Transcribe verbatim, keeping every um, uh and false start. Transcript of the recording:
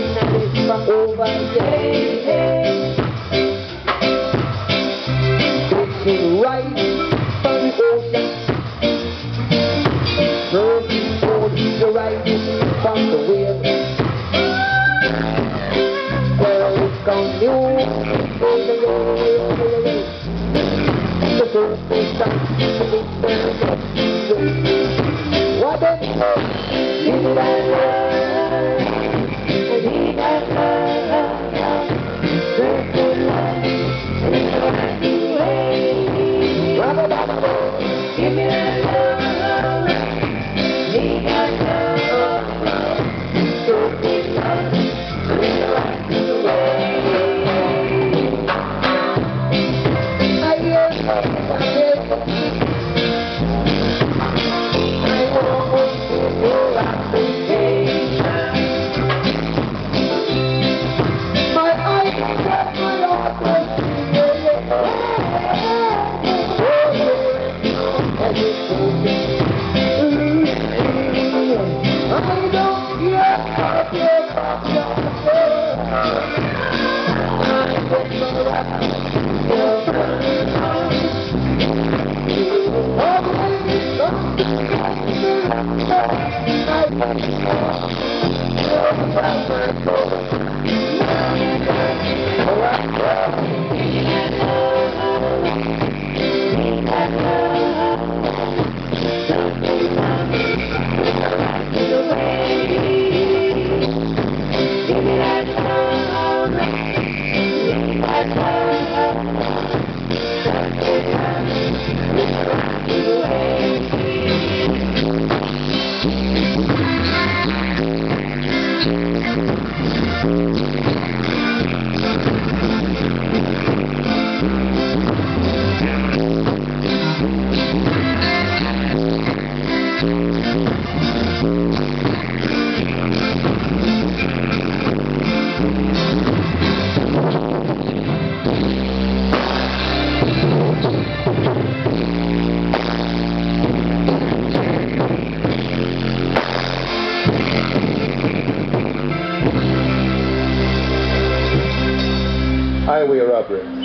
from over there. Fishing right from the ocean, surfing for the riding from the wheel. Well, it's gone new, the surf is done, the big bird what a give it a love, give it a love, surf for love, it's a happy way. Rubber bubble, give me that love, give that love, surf for love, it's a happy way. I hear, I hear. Hi, we are up, Rick.